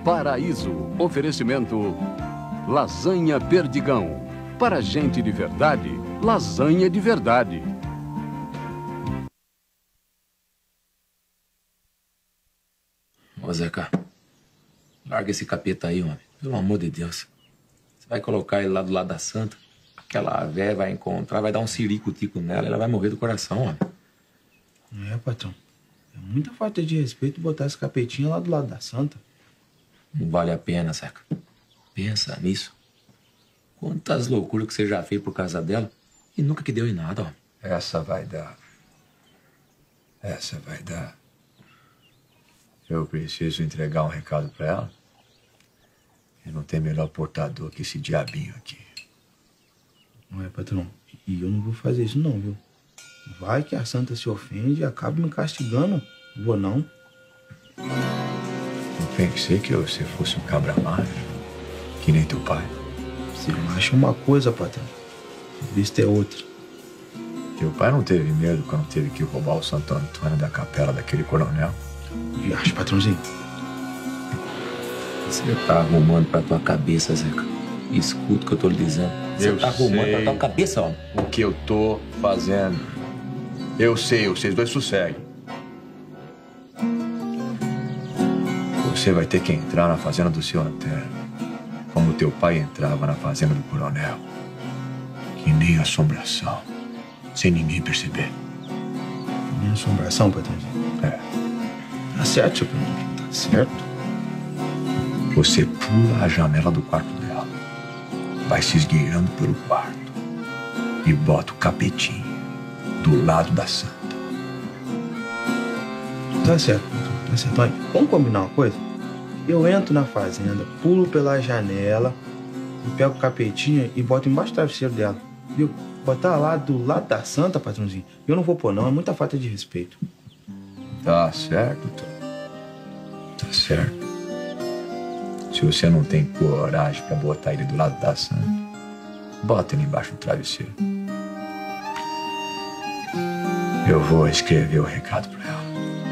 Paraíso. Oferecimento Lasanha Perdigão. Para gente de verdade, lasanha de verdade. Ô, Zeca, larga esse capeta aí, homem. Pelo amor de Deus. Você vai colocar ele lá do lado da santa, aquela véia vai encontrar, vai dar um sirico-tico nela, ela vai morrer do coração, homem. É, patrão. É muita falta de respeito botar esse capetinho lá do lado da santa. Não vale a pena, Zeca. Pensa nisso. Quantas loucuras que você já fez por causa dela e nunca que deu em nada, ó. Essa vai dar. Essa vai dar. Eu preciso entregar um recado pra ela. E não tem melhor portador que esse diabinho aqui. Não é, patrão? E eu não vou fazer isso não, viu? Vai que a santa se ofende e acaba me castigando. Não vou não. Não pensei que você fosse um cabra macho, que nem teu pai. Você acha uma coisa, patrão. Vista é outra. Teu pai não teve medo quando teve que roubar o Santo Antônio da capela daquele coronel? E acho, patrãozinho. Você tá arrumando pra tua cabeça, Zeca. Escuta o que eu tô lhe dizendo. Você tá arrumando pra tua cabeça, homem. O que eu tô fazendo. Eu sei, vocês dois sosseguem. Você vai ter que entrar na fazenda do seu Antero, como teu pai entrava na fazenda do coronel. Que nem assombração, sem ninguém perceber. Minha assombração, patrãozinho? É. Tá certo, seu patrão. Tá certo. Você pula a janela do quarto dela, vai se esgueirando pelo quarto e bota o capetinho do lado da santa. Tá certo, patrão. Tá certo. Olha, vamos combinar uma coisa? Eu entro na fazenda, pulo pela janela, pego o capetinho e boto embaixo do travesseiro dela. Viu? Botar lá do lado da santa, patrãozinho. Eu não vou pôr não, é muita falta de respeito. Tá certo, Tom. Tá certo. Se você não tem coragem pra botar ele do lado da santa, bota ele embaixo do travesseiro. Eu vou escrever o recado pra ela.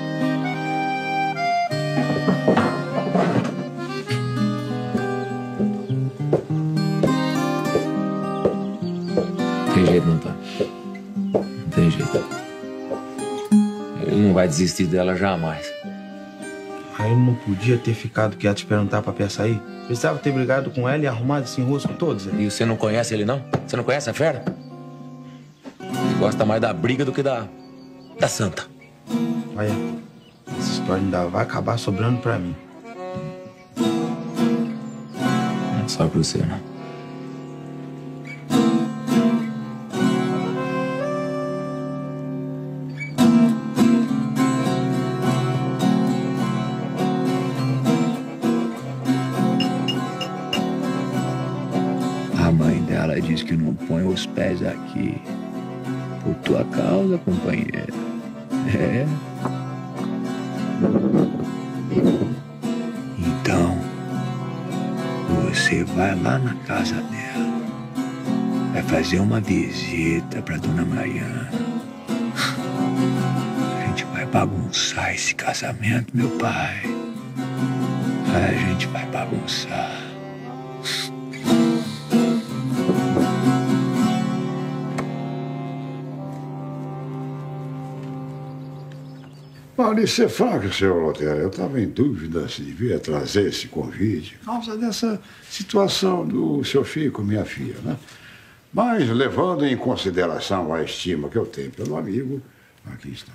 Não tem jeito, não, tá? Não tem jeito. Ele não vai desistir dela jamais. Aí ele não podia ter ficado quieto esperando o tapa sair? Precisava ter brigado com ela e arrumado esse enrosco todo, Zé. E você não conhece ele, não? Você não conhece a fera? Ele gosta mais da briga do que da santa. Olha, essa história ainda vai acabar sobrando pra mim. Não é só pra você, não. A mãe dela diz que não põe os pés aqui por tua causa, companheiro. É. Então, você vai lá na casa dela, vai fazer uma visita pra dona Mariana. A gente vai bagunçar esse casamento, meu pai. A gente vai bagunçar. Maurício, ser franco, senhor Lotero, eu estava em dúvida se devia trazer esse convite por causa dessa situação do seu filho com minha filha, né? Mas, levando em consideração a estima que eu tenho pelo amigo, aqui está.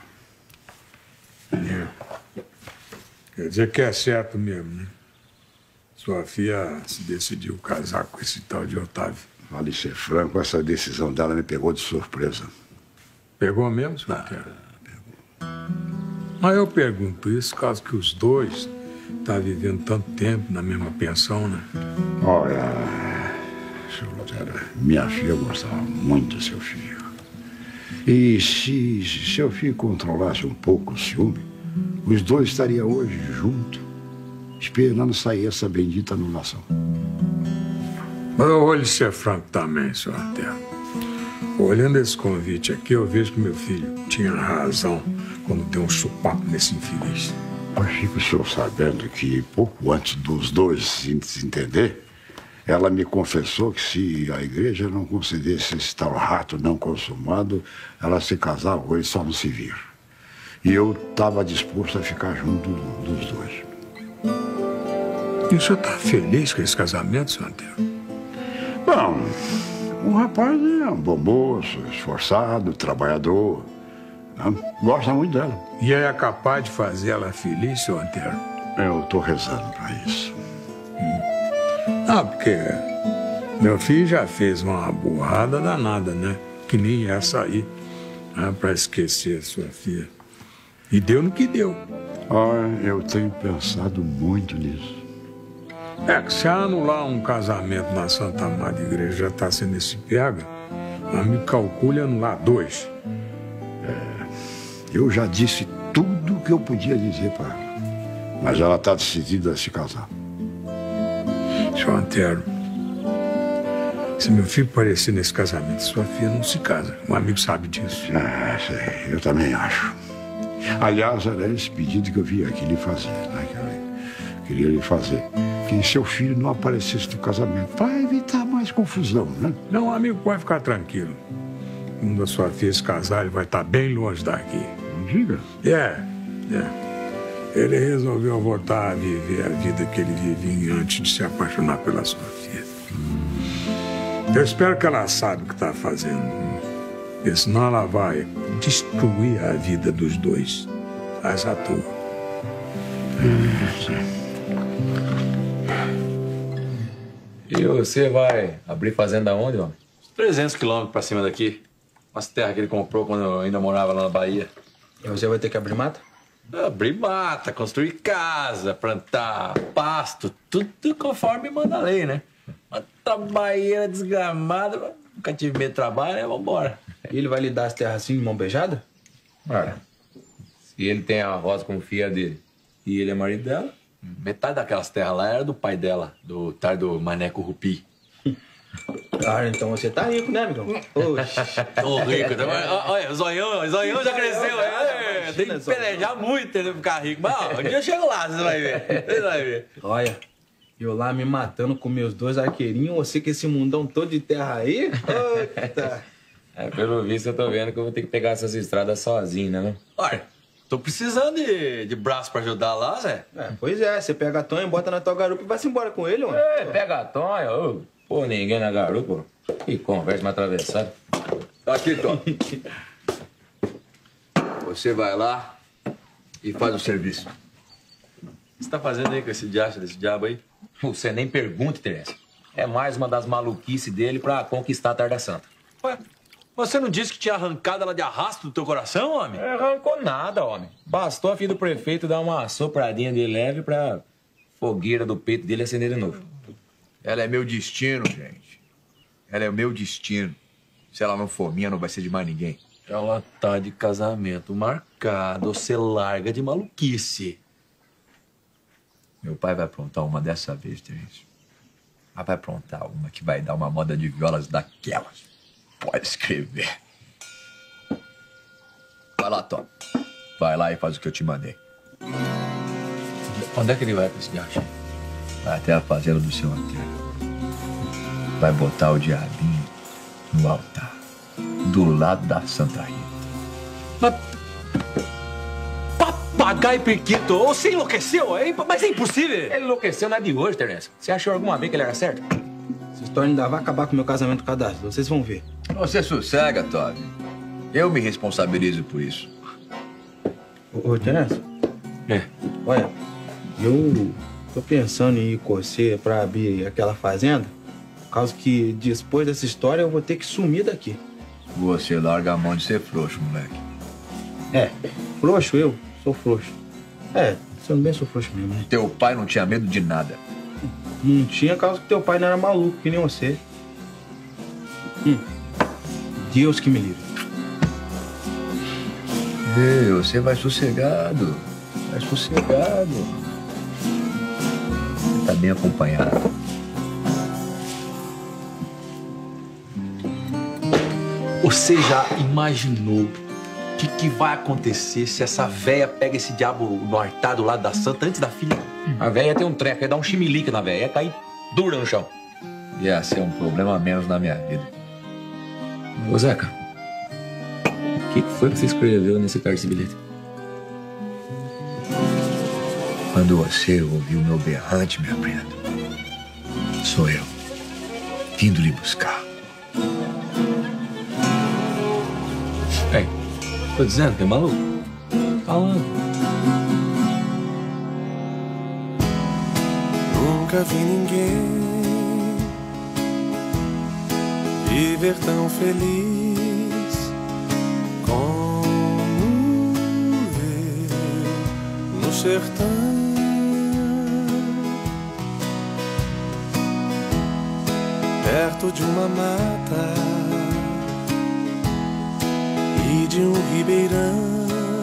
Quer dizer que é certo mesmo, né? Sua filha se decidiu casar com esse tal de Otávio. Vale ser franco, essa decisão dela me pegou de surpresa. Pegou mesmo, senhor Lotero? Mas eu pergunto isso caso que os dois estão vivendo tanto tempo na mesma pensão, né? Olha, senhor Lotero, minha filha gostava muito do seu filho. E se seu filho controlasse um pouco o ciúme, os dois estariam hoje juntos, esperando sair essa bendita anulação. Mas eu vou lhe ser franco também, senhor Lotero. Olhando esse convite aqui, eu vejo que meu filho tinha razão quando deu um chupapo nesse infeliz. Mas fica o senhor sabendo que pouco antes dos dois se entender, ela me confessou que se a igreja não concedesse esse tal rato não consumado, ela se casava com ele só no civil. E eu estava disposto a ficar junto dos dois. E o senhor está feliz com esse casamento, seu Antero? Bom, o rapaz é um bom moço, esforçado, trabalhador. Né? Gosta muito dela. E é capaz de fazer ela feliz, seu Antero? Eu estou rezando para isso. Ah, porque meu filho já fez uma burrada danada, né? Que nem essa aí, né? Para esquecer a sua filha. E deu no que deu. Olha, eu tenho pensado muito nisso. É que se anular um casamento na Santa Amada Igreja já está sendo esse pega, me calcule anular 2. Eu já disse tudo o que eu podia dizer para ela. Mas ela está decidida a se casar. Seu Antero, se meu filho aparecer nesse casamento, sua filha não se casa. Um amigo sabe disso. Sei, eu também acho. Aliás, era esse pedido que eu vim aqui lhe fazer, né? Que eu queria lhe fazer. Que seu filho não aparecesse no casamento, para evitar mais confusão, né? Não, amigo, pode ficar tranquilo. Quando a sua filha se casar, ele vai estar bem longe daqui. Não diga. É. Ele resolveu voltar a viver a vida que ele vivia antes de se apaixonar pela sua filha. Eu espero que ela saiba o que está fazendo. Porque senão ela vai destruir a vida dos dois. Faz à toa. E você vai abrir fazenda onde, homem? 300 quilômetros pra cima daqui. Umas terras que ele comprou quando eu ainda morava lá na Bahia. E você vai ter que abrir mata? Abrir mata, construir casa, plantar pasto, tudo conforme manda a lei, né? Uma trabalheira desgramada, nunca tive medo de trabalho, vambora. E ele vai lhe dar as terras assim de mão beijada? Olha, se ele tem a Rosa como filha dele e ele é marido dela, Metade daquelas terras lá era do pai dela, do tal do Maneco Rupi. Ah, então você tá rico, né, amigão? Oxe. Tô rico. Olha, o zoião já cresceu. Tem que pelejar muito, entendeu? Ficar rico. Mas ó, um dia eu chego lá, você vai ver. Você vai ver. Olha, eu lá me matando com meus 2 arqueirinhos, você com esse mundão todo de terra aí? Eita. Pelo visto eu tô vendo que eu vou ter que pegar essas estradas sozinho, né? Não? Olha, tô precisando de braço pra ajudar lá, Zé. Pois é, você pega a Tonha, bota na tua garupa e vai-se embora com ele, mano. Pega a Tonha, ô. Pô, ninguém na garupa. Que conversa mais atravessada. Aqui, Tom. Você vai lá e faz o serviço. O que você tá fazendo aí com esse diacho desse diabo aí? Você nem pergunte, Teresa. É mais uma das maluquices dele pra conquistar a Tarda Santa. Ué, você não disse que tinha arrancado ela de arrasto do teu coração, homem? Não arrancou nada, homem. Bastou a filha do prefeito dar uma sopradinha de leve pra fogueira do peito dele acender de novo. Ela é meu destino, gente. Ela é o meu destino. Se ela não for minha, não vai ser de mais ninguém. Ela tá de casamento marcado. Você larga de maluquice. Meu pai vai aprontar uma dessa vez, Terence. Mas vai aprontar uma que vai dar uma moda de violas daquelas. Pode escrever. Vai lá, Tom. Vai lá e faz o que eu te mandei. Onde é que ele vai com esse diacho? Vai até a fazenda do seu Antero. Vai botar o diabinho no altar, do lado da Santa Rita. Mas... Papagaio periquito, você enlouqueceu? Mas é impossível. Ele enlouqueceu, não é de hoje, Teresa. Você achou alguma vez que ele era certo? Essa história ainda vai acabar com o meu casamento com o cadastro, vocês vão ver. Você sossega, Todd. Eu me responsabilizo por isso. Ô, Terence. Olha, eu tô pensando em ir com você pra abrir aquela fazenda, por causa que depois dessa história eu vou ter que sumir daqui. Você larga a mão de ser frouxo, moleque. Frouxo eu? Sou frouxo. Sendo bem, sou frouxo mesmo, né? Teu pai não tinha medo de nada. Não tinha, causa que teu pai não era maluco, que nem você. Deus que me livre. Você vai sossegado. Vai sossegado. Você tá bem acompanhado. Você já imaginou que vai acontecer se essa véia pega esse diabo no altar do lado da santa antes da filha? A véia ia ter um treco, ia dar um chimilique na véia, ia cair dura no chão. Ia ser um problema a menos na minha vida. Ô, Zeca, o que foi que você escreveu nesse cartão de bilhete? Quando você ouviu meu berrante, minha prenda, sou eu, vindo lhe buscar. Ei, tô dizendo que é maluco? Falando. Nunca vi ninguém viver tão feliz como eu no sertão. Perto de uma mata e de um ribeirão,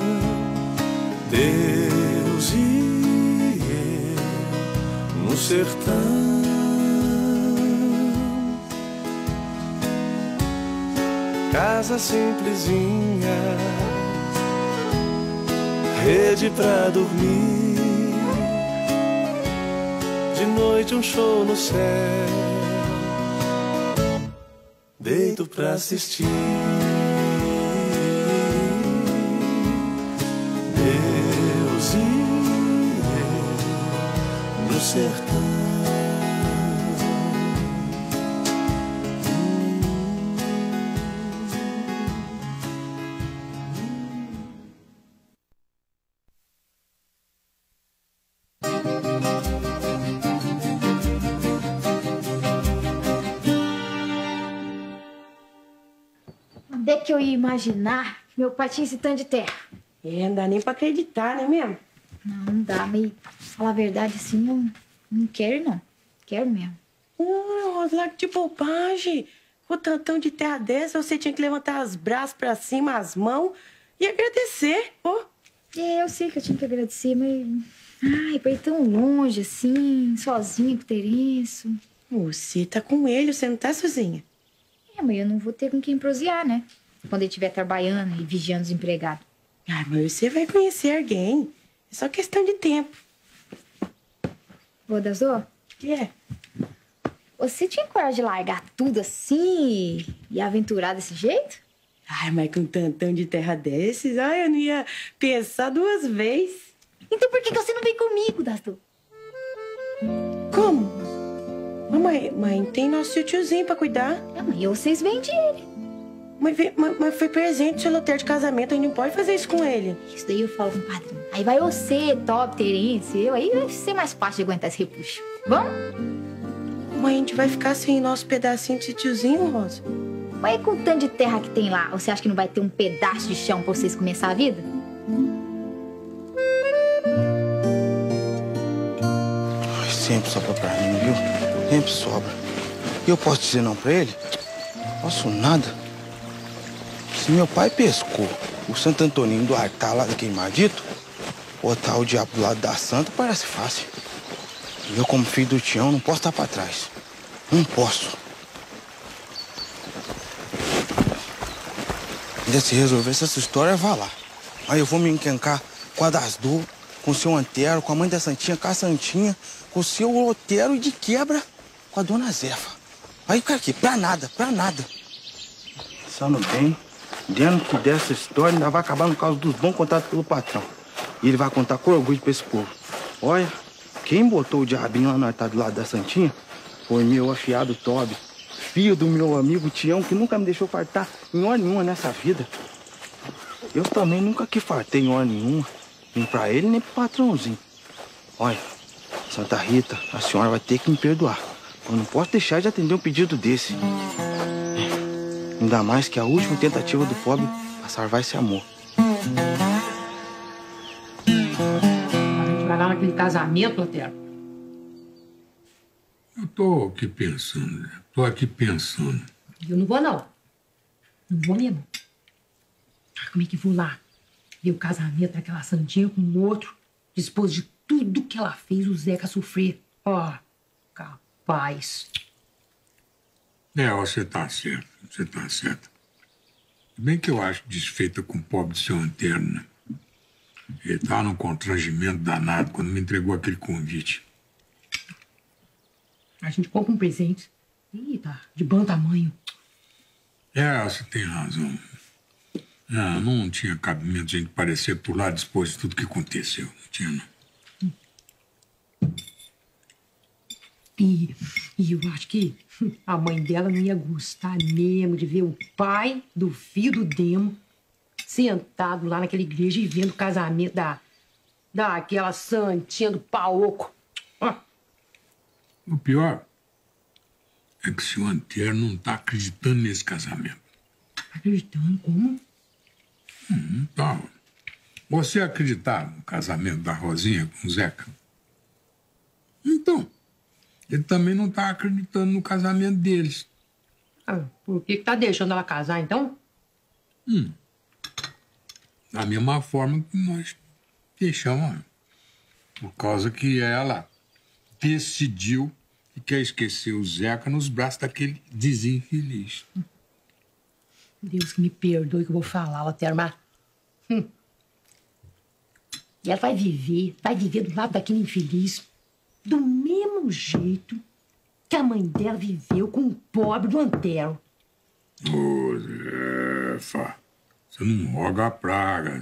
Deus e eu no sertão. Casa simplesinha, rede pra dormir, de noite um show no céu, deito pra assistir. Deus e eu no sertão. Onde é que eu ia imaginar que meu pai tinha esse tanto de terra? Não dá nem pra acreditar, né mesmo? Não dá, mas falar a verdade assim, não quero não. Quero mesmo. Rosa, que de bobagem. Com o tantão de terra dessa, você tinha que levantar os braços pra cima, as mãos e agradecer, pô. Eu sei que eu tinha que agradecer, mas... Ai, pra ir tão longe assim, sozinha com o Terêncio. Você tá com ele, você não tá sozinha. Mas eu não vou ter com quem prosear, né? Quando ele estiver trabalhando e vigiando os empregados. Mas você vai conhecer alguém. É só questão de tempo. Vô das Dó? O que é? Você tinha coragem de largar tudo assim e aventurar desse jeito? Mas com um tantão de terra desses, eu não ia pensar duas vezes. Então por que você não vem comigo, das Dó? Como? Mãe, tem nosso tiozinho pra cuidar. Mas vocês vendem ele. Mas foi presente, seu loteiro de casamento, a gente não pode fazer isso com ele. Isso daí eu falo com o padrinho. Aí vai você, Top, Terêncio, eu. Aí vai ser mais fácil de aguentar esse repuxo. Vamos? Mãe, a gente vai ficar sem nosso pedacinho de tiozinho, Rosa? Mas com o tanto de terra que tem lá, você acha que não vai ter um pedaço de chão pra vocês começar a vida? Sempre sobra pra mim, viu? Sempre sobra. E eu posso dizer não pra ele? Posso nada. Se meu pai pescou o Santo Antoninho do altar lá do Queimadito, botar o diabo do lado da santa parece fácil. E eu, como filho do Tião, não posso estar pra trás. Não posso. Ainda se resolver essa história, vá lá. Aí eu vou me encancar com a das Du, com o seu Antero, com a mãe da Santinha, com a Santinha, com o seu Lotero e de quebra com a dona Zefa. Aí, cara, aqui, pra nada, pra nada. Pensando bem, dentro que dessa história ainda vai acabar no caso dos bons contados pelo patrão. E ele vai contar com orgulho pra esse povo. Olha, quem botou o diabinho lá no altar do lado da Santinha foi meu afiado Toby, filho do meu amigo Tião, que nunca me deixou fartar em hora nenhuma nessa vida. Eu também nunca que fartei em hora nenhuma, nem pra ele, nem pro patrãozinho. Olha, Santa Rita, a senhora vai ter que me perdoar. Eu não posso deixar de atender um pedido desse. Ainda mais que a última tentativa do pobre a salvar esse amor. A gente vai lá naquele casamento, Lotero. Eu tô aqui pensando, né? Tô aqui pensando. Eu não vou, não. Não vou mesmo. Como é que vou lá? Ver o casamento daquela santinha com o outro, depois de tudo que ela fez o Zeca sofrer. Capaz. Você tá certo, você tá certo. Bem que eu acho desfeita com o pobre do seu Antero, né? Ele tava num constrangimento danado quando me entregou aquele convite. A gente compra um presente. Ih, tá de bom tamanho. É, você tem razão. Não tinha cabimento de a gente parecer por lá depois de tudo que aconteceu. Não tinha, não. E eu acho que a mãe dela não ia gostar mesmo de ver o pai do filho do Demo sentado lá naquela igreja e vendo o casamento daquela santinha do Paoco. O pior é que o seu Antero não tá acreditando nesse casamento. Acreditando? Como? Tá. Você acreditar no casamento da Rosinha com o Zeca? Então, ele também não tá acreditando no casamento deles. Por que tá deixando ela casar, então? Da mesma forma que nós deixamos. Por causa que ela decidiu que quer esquecer o Zeca nos braços daquele desinfeliz. Deus que me perdoe que eu vou falar, Lotero, mas... E ela vai viver do lado daquele infeliz do mesmo jeito que a mãe dela viveu com o pobre do Antero. Ô, Zefa, você não roga a praga.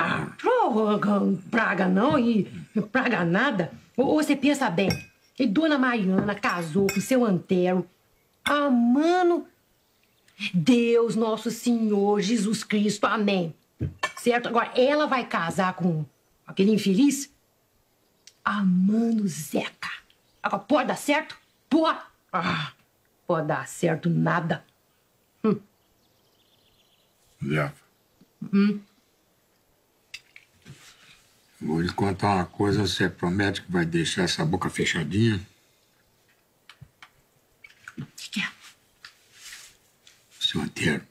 Praga não e praga nada. Ou você pensa bem, que Dona Mariana casou com seu Antero, amando Deus, nosso Senhor, Jesus Cristo, amém. Certo? Agora, ela vai casar com aquele infeliz amando Zeca. Agora, pode dar certo? Pode. Pode dar certo nada. Zefa. Vou lhe contar uma coisa, você promete que vai deixar essa boca fechadinha? O que é? O seu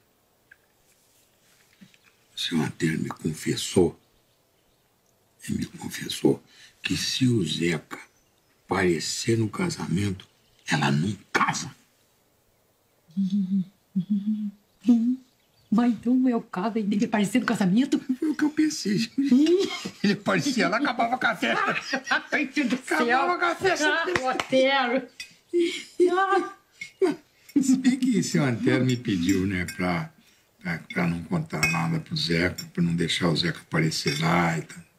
Antero me confessou. Ele me confessou que se o Zeca aparecer no casamento, ela não casa. Mas então não é o caso dele aparecer no casamento? Foi o que eu pensei. Ele aparecia, ela acabava com a festa. Acabava com a festa. Lotero. Se bem que seu Antero me pediu, né, pra não contar nada pro Zeca, pra não deixar o Zeca aparecer lá e tal.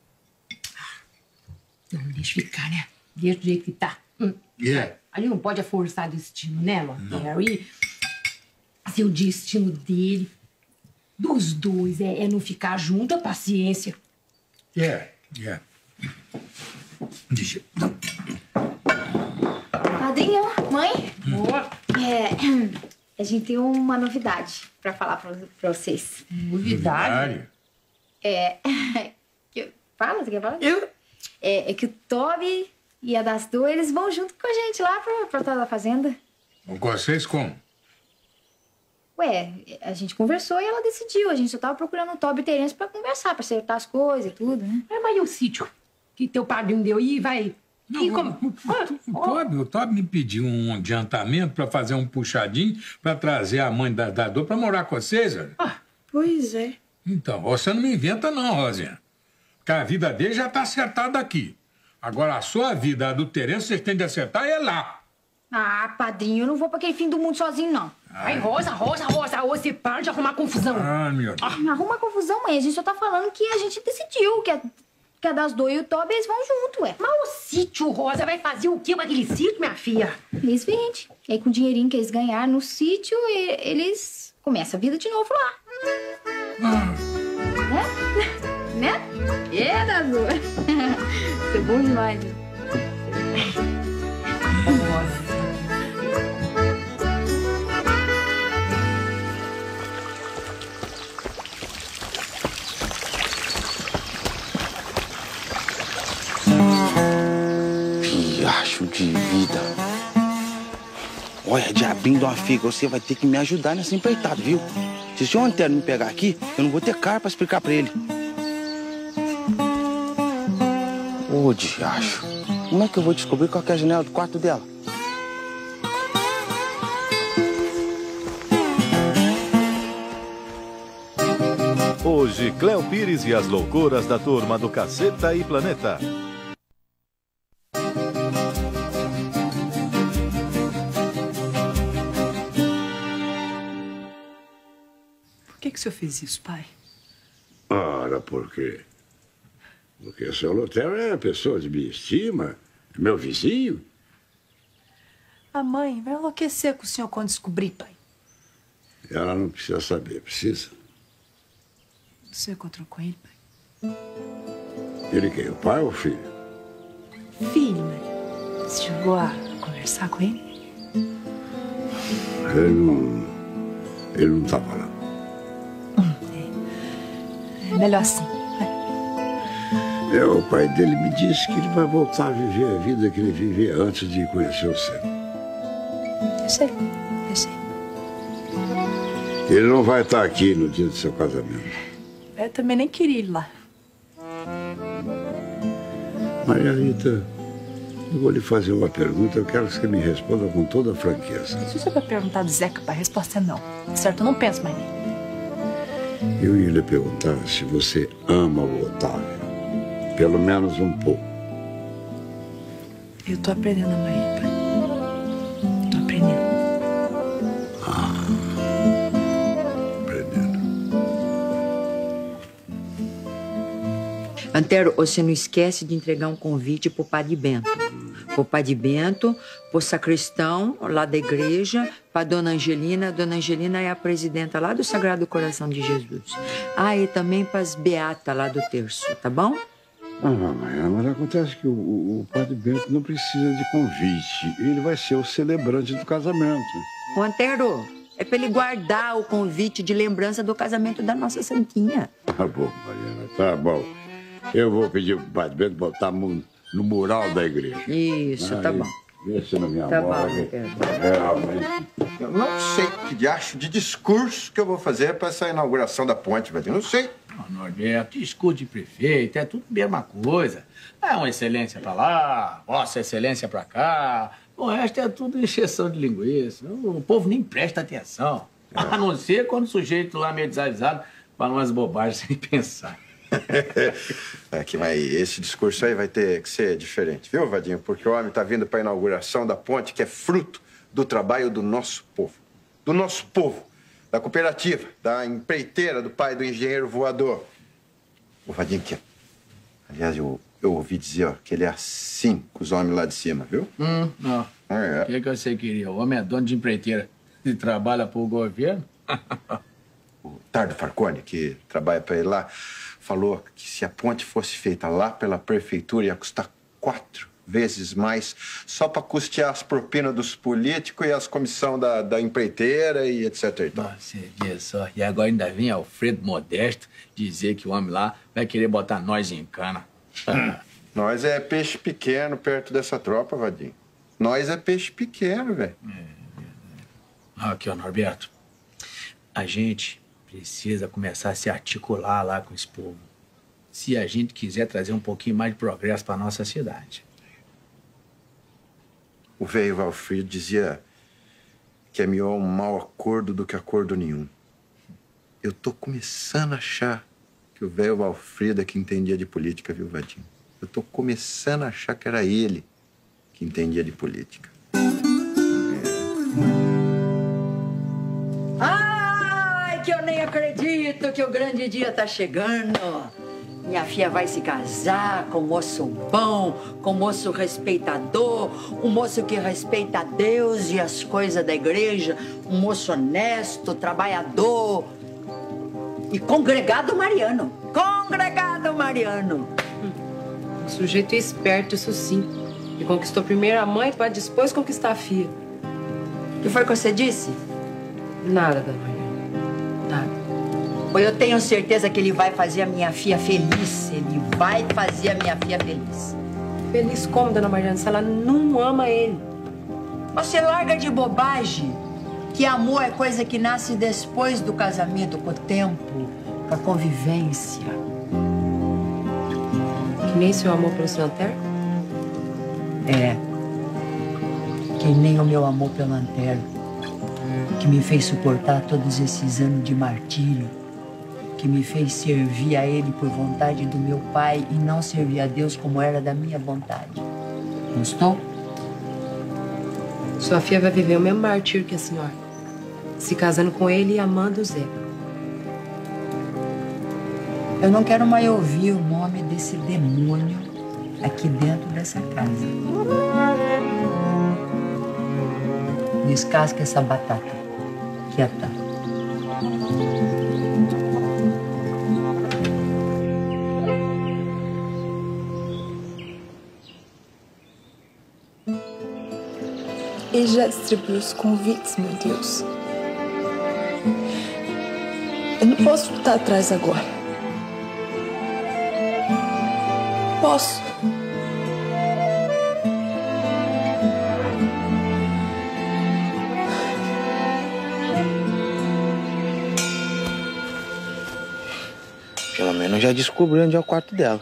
Não, deixa ficar, né? Deixa do jeito que tá. Ali não pode forçar destino, né, Lotero? E se o destino dele, dos dois, é não ficar junto, a paciência. Deixa. Padrinho, mãe? A gente tem uma novidade pra falar pra vocês. Novidade? Fala, você quer falar? É que o Toby e a das duas, eles vão junto com a gente lá pra tal da fazenda. Com vocês como? Ué, a gente conversou e ela decidiu. A gente só tava procurando o Toby e o Terence pra conversar, pra acertar as coisas e tudo, né? Mas e o sítio que teu padrinho deu aí, vai... O Toby me pediu um adiantamento pra fazer um puxadinho pra trazer a mãe da Dor pra morar com vocês, olha. Pois é. Então, você não me inventa não, Rosinha. Porque a vida dele já tá acertada aqui. Agora, a sua vida, a do Terence, vocês têm de acertar é lá. Padrinho, eu não vou pra aquele fim do mundo sozinho, não. Ai, Rosa, você para de arrumar confusão. Meu Deus. Não arruma confusão, mãe. A gente só tá falando que a gente decidiu que a das duas e o Toby, eles vão junto, ué. Mas o sítio, Rosa, vai fazer o quê com aquele sítio, minha filha? Eles vendem. E aí, com o dinheirinho que eles ganharam no sítio, eles começam a vida de novo lá. Né? Das duas. Isso é bom demais, né? Piacho de vida. Olha, diabinho de uma figa, você vai ter que me ajudar nessa empreitada, viu? Se o senhor Antero me pegar aqui, eu não vou ter cara pra explicar pra ele. Ô, diacho. Como é que eu vou descobrir qual que é a janela do quarto dela? Hoje, Cléo Pires e as loucuras da turma do Caceta e Planeta. Por que o senhor fez isso, pai? Ora, por quê? Porque o seu Lutero é pessoa de minha estima, é meu vizinho. A mãe vai enlouquecer com o senhor quando descobrir, pai. Ela não precisa saber, precisa? O senhor encontrou com ele, pai? Ele quem? O pai ou o filho? Filho, mãe. Você chegou a conversar com ele? Ele não estava lá. É melhor assim. O pai dele me disse que ele vai voltar a viver a vida que ele vivia antes de conhecer você. Eu sei. Ele não vai estar aqui no dia do seu casamento. Eu também nem queria ir lá. Maria Rita, eu vou lhe fazer uma pergunta, eu quero que você me responda com toda a franqueza. Se você vai perguntar do Zeca, pai, a resposta é não. Certo? Eu não penso mais nele. Eu ia lhe perguntar se você ama o Otávio. Pelo menos um pouco. Eu tô aprendendo a amar ele, pai. Tô aprendendo. Antero, você não esquece de entregar um convite pro Padre Bento. Pro Padre Bento, pro sacristão lá da igreja, pra Dona Angelina. A Dona Angelina é a presidenta lá do Sagrado Coração de Jesus. Ah, e também pras beatas lá do terço, tá bom? Mas acontece que o Padre Bento não precisa de convite. Ele vai ser o celebrante do casamento. Ô, Antero, é pra ele guardar o convite de lembrança do casamento da nossa santinha. Tá bom, Mariana, tá bom. Eu vou pedir pro Padre Bento botar no mural da igreja. Isso, tá bom. Deixa na minha Tá bola. bom, Realmente. Eu não sei que diacho de discurso que eu vou fazer para essa inauguração da ponte, velho. Não sei. Norberto, discurso de prefeito, é tudo a mesma coisa. É uma excelência pra lá, vossa excelência pra cá. O resto é tudo encheção de linguiça. O povo nem presta atenção. A não ser quando o sujeito lá meio desavisado fala umas bobagens sem pensar. Mas esse discurso aí vai ter que ser diferente, viu, Vadinho? Porque o homem tá vindo pra inauguração da ponte que é fruto do trabalho do nosso povo. Do nosso povo. Da cooperativa, da empreiteira do pai do engenheiro voador. O Vadinho aqui, aliás, eu ouvi dizer, ó, que ele é assim com os homens lá de cima, viu? Não. O que você queria? O homem é dono de empreiteira e trabalha pro governo? O Tardo Farcone, que trabalha pra ele lá, falou que se a ponte fosse feita lá pela prefeitura ia custar 4 vezes mais só para custear as propinas dos políticos e as comissão da empreiteira e etc. E tal. Você vê só. E agora ainda vem Alfredo Modesto dizer que o homem lá vai querer botar nós em cana. Nós é peixe pequeno perto dessa tropa, Vadinho. Nós é peixe pequeno, velho. Aqui, ó, Norberto. A gente precisa começar a se articular lá com esse povo. Se a gente quiser trazer um pouquinho mais de progresso para nossa cidade. O velho Valfrido dizia que é melhor um mau acordo do que acordo nenhum. Eu tô começando a achar que o velho Valfrido é que entendia de política, viu, Vadinho? Eu tô começando a achar que era ele que entendia de política. Ai, que eu nem acredito que o grande dia tá chegando. Minha filha vai se casar com um moço bom, com um moço respeitador, um moço que respeita a Deus e as coisas da igreja, um moço honesto, trabalhador e congregado mariano. Congregado mariano. Um sujeito esperto, isso sim. E conquistou primeiro a mãe para depois conquistar a filha. O que foi que você disse? Nada, dona Mariana. Nada. Pois eu tenho certeza que ele vai fazer a minha filha feliz. Ele vai fazer a minha filha feliz. Feliz como, dona Mariana, se ela não ama ele? Você larga de bobagem. Que amor é coisa que nasce depois do casamento, com o tempo, com a convivência. Que nem seu amor pelo seu Antero? É. Que nem o meu amor pelo Antero, que me fez suportar todos esses anos de martírio. que me fez servir a ele por vontade do meu pai e não servir a Deus como era da minha vontade. Gostou? Sua filha vai viver o mesmo martírio que a senhora. Se casando com ele e amando o Zé. Eu não quero mais ouvir o nome desse demônio aqui dentro dessa casa. Descasca essa batata. Quieta. Ele já distribuiu os convites, meu Deus. Eu não posso voltar atrás agora. Posso. Pelo menos já descobri onde é o quarto dela.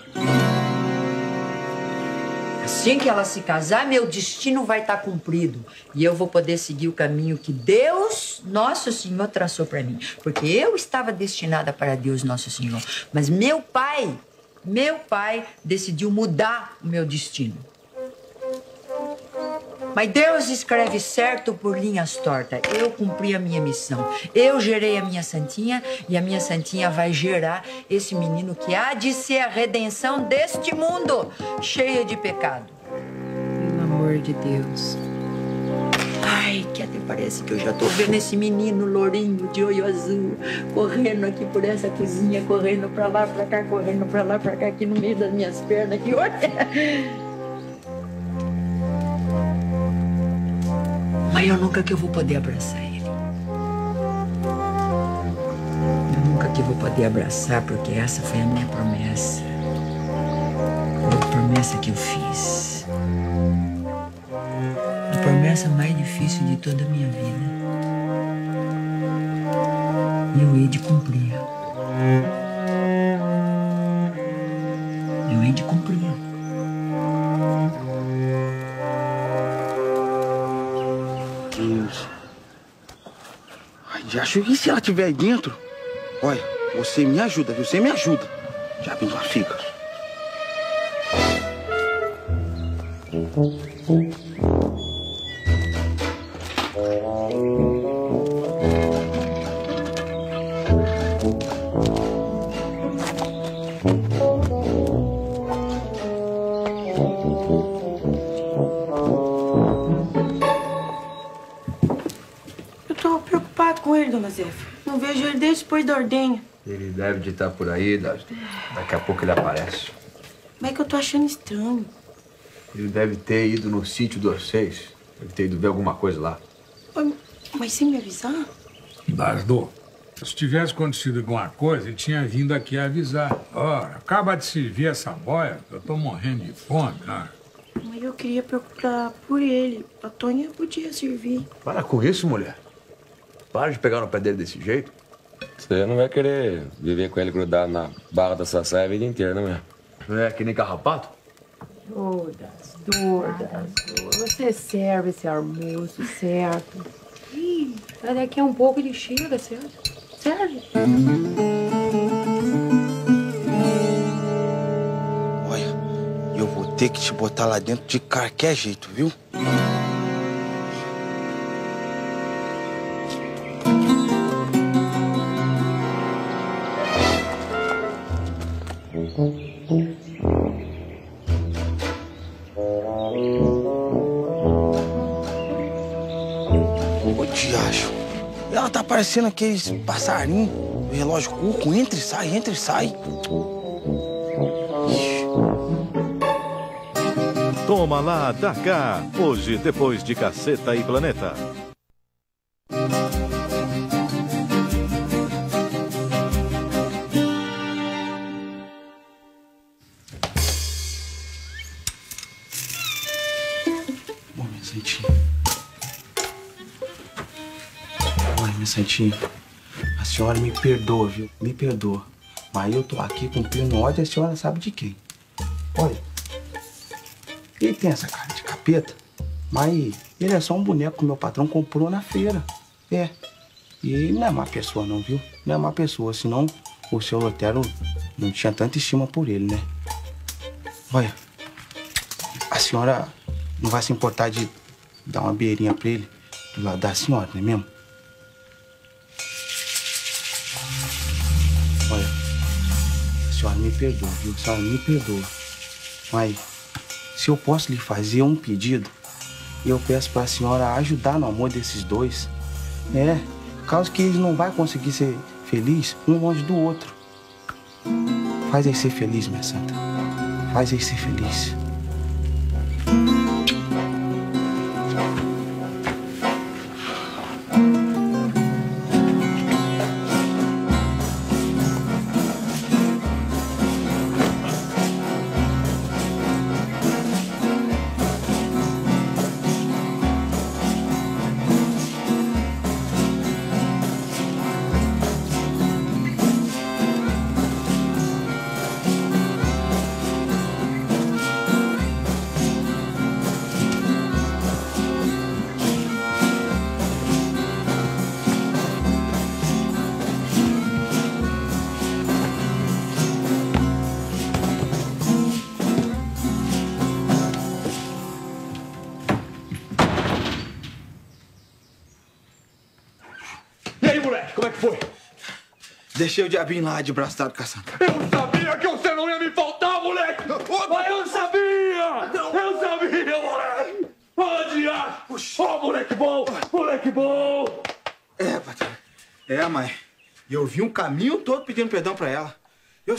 Assim que ela se casar, meu destino vai estar cumprido. E eu vou poder seguir o caminho que Deus, Nosso Senhor, traçou para mim. Porque eu estava destinada para Deus, Nosso Senhor. Mas meu pai decidiu mudar o meu destino. Mas Deus escreve certo por linhas tortas. Eu cumpri a minha missão. Eu gerei a minha santinha e a minha santinha vai gerar esse menino que há de ser a redenção deste mundo, cheia de pecado. Pelo amor de Deus. Ai, que até parece que eu já tô vendo esse menino lourinho de olho azul correndo aqui por essa cozinha, correndo pra lá, pra cá, correndo pra lá, pra cá, aqui no meio das minhas pernas, aqui, olha. Mas eu nunca que eu vou poder abraçar ele. Eu nunca que vou poder abraçar, porque essa foi a minha promessa. Foi a promessa que eu fiz. A promessa mais difícil de toda a minha vida. E eu hei de cumprir. Eu hei de cumprir. Deus. Ai, já acho que se ela estiver aí dentro? Olha, você me ajuda, viu? Você me ajuda. Já bem lá fica. Eu tô preocupado com ele, dona Zefa. Não vejo ele desde depois da ordenha. Ele deve de estar por aí, daqui a pouco ele aparece. Mas é que eu tô achando estranho. Ele deve ter ido no sítio de vocês. Deve ter ido ver alguma coisa lá. Mas sem me avisar? Lasdo, se tivesse acontecido alguma coisa, ele tinha vindo aqui avisar. Ora, acaba de servir essa boia, eu tô morrendo de fome, né? Mas eu queria preocupar por ele. A Tônia podia servir. Para com isso, mulher. Para de pegar no pé dele desse jeito. Você não vai querer viver com ele grudado na barra da sua saia a vida inteira, não é? Não é que nem carrapato? Dodas, você serve esse almoço, certo? Ih, daqui a um pouco ele chega, certo? Serve. Olha, eu vou ter que te botar lá dentro de qualquer jeito, viu? Ô, diacho. Ela tá parecendo aqueles passarinhos do relógio cuco. Entra e sai, entra e sai. Toma lá, dá cá. Hoje, depois de Caceta e Planeta. Bom, minha Santinha. Olha, minha Santinha. A senhora me perdoa, viu? Me perdoa. Mas eu tô aqui cumprindo ordem e a senhora sabe de quem. Olha. Ele tem essa cara de capeta, mas ele é só um boneco que o meu patrão comprou na feira. É. E ele não é má pessoa não, viu? Não é má pessoa, senão o seu Lotero não tinha tanta estima por ele, né? Olha, a senhora não vai se importar de dar uma beirinha pra ele do lado da senhora, não é mesmo? Olha, a senhora me perdoa, viu? A senhora me perdoa. Mas, se eu posso lhe fazer um pedido, eu peço pra senhora ajudar no amor desses dois. Caso que eles não vão conseguir ser felizes um longe do outro. Faz eles ser felizes, minha santa. Faz eles ser felizes. Deixei o diabinho lá de braço dado com a santa. Eu sabia que você não ia me faltar, moleque! Mas eu sabia! Eu sabia, moleque! Ô, diacho! Ô, moleque bom! Moleque bom! Patrão. Mãe. E eu vi um caminho todo pedindo perdão pra ela. Eu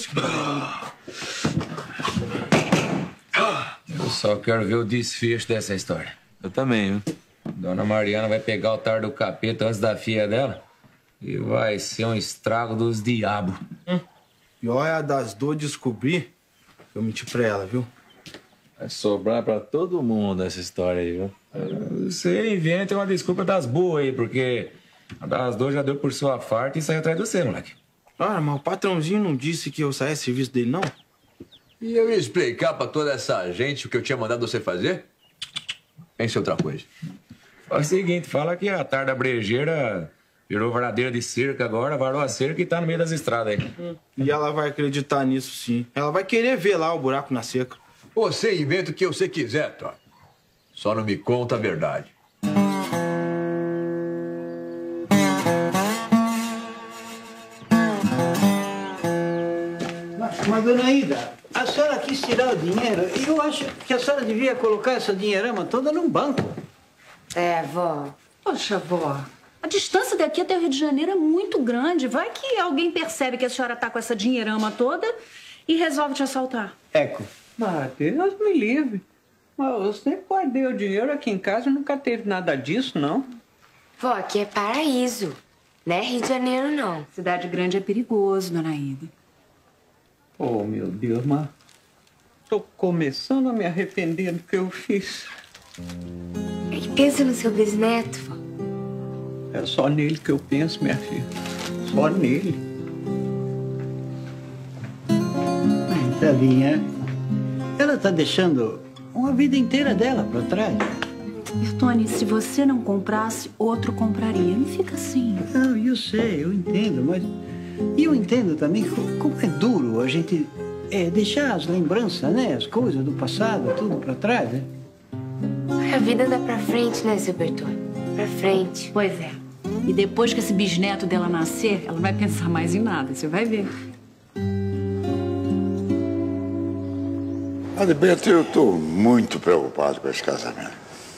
só quero ver o desfecho dessa história. Eu também, viu? Dona Mariana vai pegar o tar do capeta antes da filha dela e vai ser um estrago dos diabos. E olha das dores descobrir que eu menti pra ela, viu? Vai sobrar pra todo mundo essa história aí, viu? Você inventa uma desculpa das boas aí, porque a das duas já deu por sua farta e saiu atrás de você, moleque. Ah, mas o patrãozinho não disse que eu saia a serviço dele, não? E eu ia explicar pra toda essa gente o que eu tinha mandado você fazer? Pense em outra coisa. Fala o seguinte, fala que a tarda brejeira virou varadeira de cerca agora, varou a cerca e tá no meio das estradas aí. E ela vai acreditar nisso, sim. Ela vai querer ver lá o buraco na cerca. Você inventa o que você quiser, Tó. Só não me conta a verdade. Mas, dona Ida, a senhora quis tirar o dinheiro e eu acho que a senhora devia colocar essa dinheirama toda num banco. Vó. Poxa, vó. A distância daqui até o Rio de Janeiro é muito grande. Vai que alguém percebe que a senhora tá com essa dinheirama toda e resolve te assaltar. Eco. Mas Deus me livre. Mas eu sempre guardei o dinheiro aqui em casa e nunca teve nada disso, não. Vó, aqui é paraíso. Não é Rio de Janeiro, não. Cidade grande é perigoso, dona Ida. Oh, meu Deus, mas tô começando a me arrepender do que eu fiz. E pensa no seu bisneto, vó. É só nele que eu penso, minha filha. Só nele. Telinha, ela tá deixando uma vida inteira dela pra trás. Bertone, se você não comprasse, outro compraria. Não fica assim. Não, eu sei, eu entendo, mas... E eu entendo também como é duro a gente deixar as lembranças, né? As coisas do passado, tudo pra trás, né? A vida anda pra frente, né, seu Bertone? Pra frente. Pois é. E depois que esse bisneto dela nascer, ela não vai pensar mais em nada. Você vai ver. Adalberto, eu estou muito preocupado com esse casamento.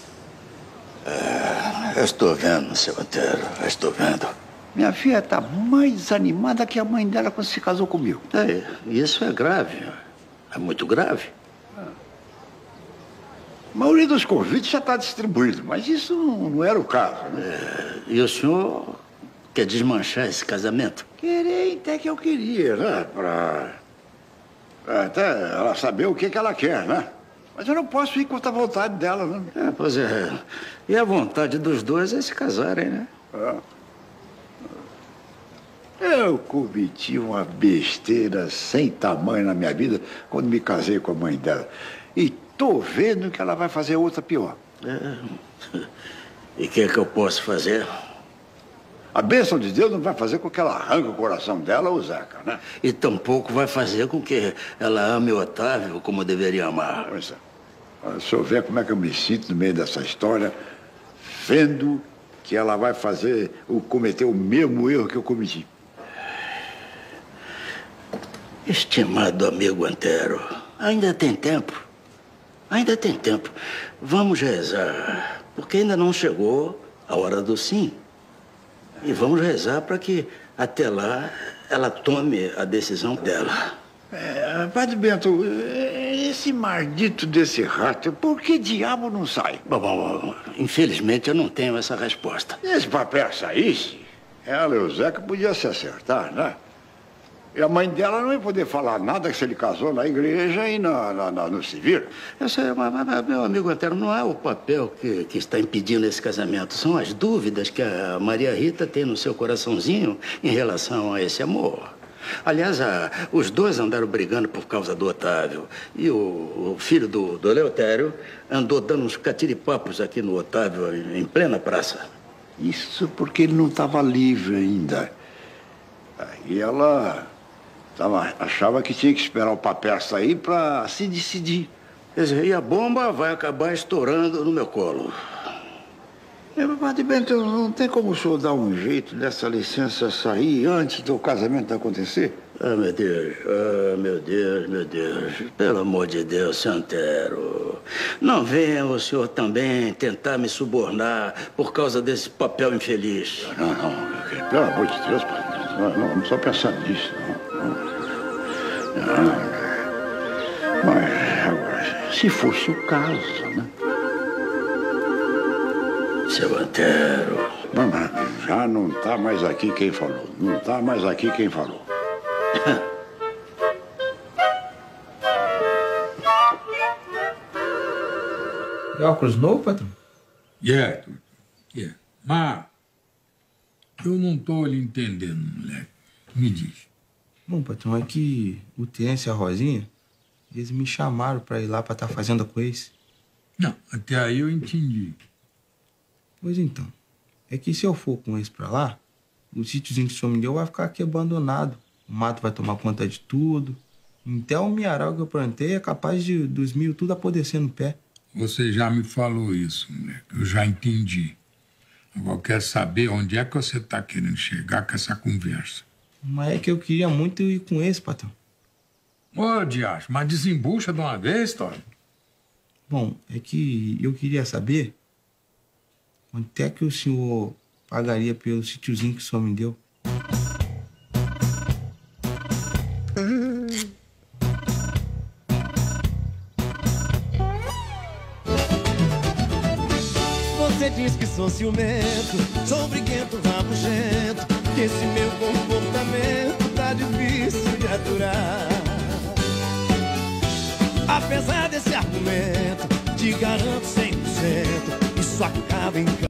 Eu estou vendo, seu Otero, eu estou vendo. Minha filha está mais animada que a mãe dela quando se casou comigo. Isso é grave. É muito grave. A maioria dos convites já está distribuído, mas isso não era o caso, né? E o senhor quer desmanchar esse casamento? Querer até que eu queria, né? Pra até ela saber o que ela quer, né? Mas eu não posso ir contra a vontade dela, né? Pois é. E a vontade dos dois é se casarem, né? Eu cometi uma besteira sem tamanho na minha vida quando me casei com a mãe dela. E tô vendo que ela vai fazer outra pior. E o que é que eu posso fazer? A bênção de Deus não vai fazer com que ela arranque o coração dela, o Zeca, né? E tampouco vai fazer com que ela ame o Otávio como deveria amar. Pois é. Olha, o senhor vê como é que eu me sinto no meio dessa história, vendo que ela vai cometer o mesmo erro que eu cometi. Estimado amigo Antero, ainda tem tempo. Ainda tem tempo. Vamos rezar, porque ainda não chegou a hora do sim. E vamos rezar para que, até lá, ela tome a decisão dela. Padre Bento, esse maldito desse rato, por que diabo não sai? Bom, infelizmente eu não tenho essa resposta. Se esse papel saísse, ela e o Zeca podiam se acertar, né? E a mãe dela não ia poder falar nada se ele casou na igreja e no civil. Eu sei, mas, meu amigo Antero, não é o papel que está impedindo esse casamento. São as dúvidas que a Maria Rita tem no seu coraçãozinho em relação a esse amor. Aliás, os dois andaram brigando por causa do Otávio. E o filho do Eleutério andou dando uns catiripapos aqui no Otávio, em plena praça. Isso porque ele não estava livre ainda. Aí ela achava que tinha que esperar o papel sair para se decidir. Quer dizer, e a bomba vai acabar estourando no meu colo. Padre Bento, não tem como o senhor dar um jeito dessa licença sair antes do casamento acontecer? Ah, meu Deus, meu Deus. Pelo amor de Deus, seu Antero. Não venha o senhor também tentar me subornar por causa desse papel infeliz. Não. Pelo amor de Deus, padre. Não só pensar nisso, não. Mas, agora, se fosse o caso, né? Seu Antero. Mas já não está mais aqui quem falou. Não está mais aqui quem falou. É óculos novo, patrão? Mas eu não tô lhe entendendo, moleque. Me diz. Bom, patrão, é que o Tenente e a Rosinha, eles me chamaram pra ir lá pra estar fazendo com eles. Não, até aí eu entendi. Pois então, é que se eu for com eles pra lá, o sítiozinho que o senhor me deu vai ficar aqui abandonado. O mato vai tomar conta de tudo. Até o milharal que eu plantei é capaz dos milho tudo apodrecer no pé. Você já me falou isso, moleque. Eu já entendi. Agora eu quero saber onde é que você tá querendo chegar com essa conversa. Mas é que eu queria muito ir com eles, patrão. Ô, diacho, mas desembucha de uma vez, Tony. Bom, é que eu queria saber quanto é que o senhor pagaria pelo sítiozinho que o senhor me deu. Você diz que sou ciumento, sou briguento, rabugento, que esse meu comportamento tá difícil de aturar. Apesar desse argumento, te garanto 100%, isso acaba em